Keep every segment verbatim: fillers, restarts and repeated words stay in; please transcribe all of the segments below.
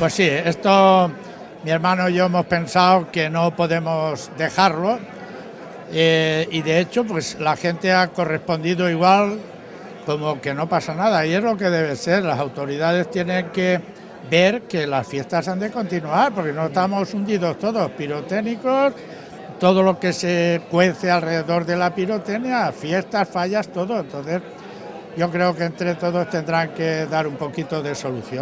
Pues sí, esto mi hermano y yo hemos pensado que no podemos dejarlo eh, y de hecho pues la gente ha correspondido igual, como que no pasa nada, y es lo que debe ser. Las autoridades tienen que ver que las fiestas han de continuar, porque no estamos hundidos todos, pirotécnicos, todo lo que se cuece alrededor de la pirotecnia, fiestas, fallas, todo. Entonces yo creo que entre todos tendrán que dar un poquito de solución.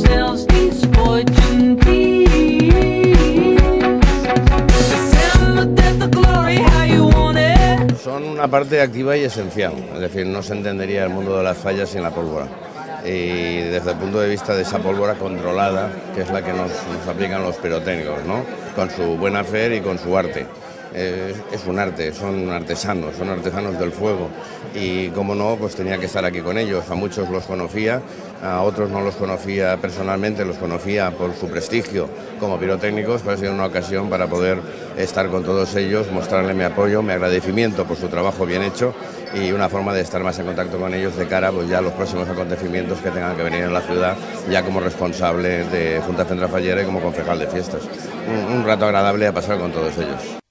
Son una parte activa y esencial, es decir, no se entendería el mundo de las fallas sin la pólvora. Y desde el punto de vista de esa pólvora controlada, que es la que nos, nos aplican los pirotécnicos, ¿no? Con su buen hacer y con su arte. Eh, es un arte, son artesanos, son artesanos del fuego y como no, pues tenía que estar aquí con ellos. A muchos los conocía, a otros no los conocía personalmente, los conocía por su prestigio como pirotécnicos, pero ha sido una ocasión para poder estar con todos ellos, mostrarle mi apoyo, mi agradecimiento por su trabajo bien hecho y una forma de estar más en contacto con ellos de cara pues, ya a los próximos acontecimientos que tengan que venir en la ciudad, ya como responsable de Junta Central Fallera y como concejal de fiestas. Un, un rato agradable a pasar con todos ellos.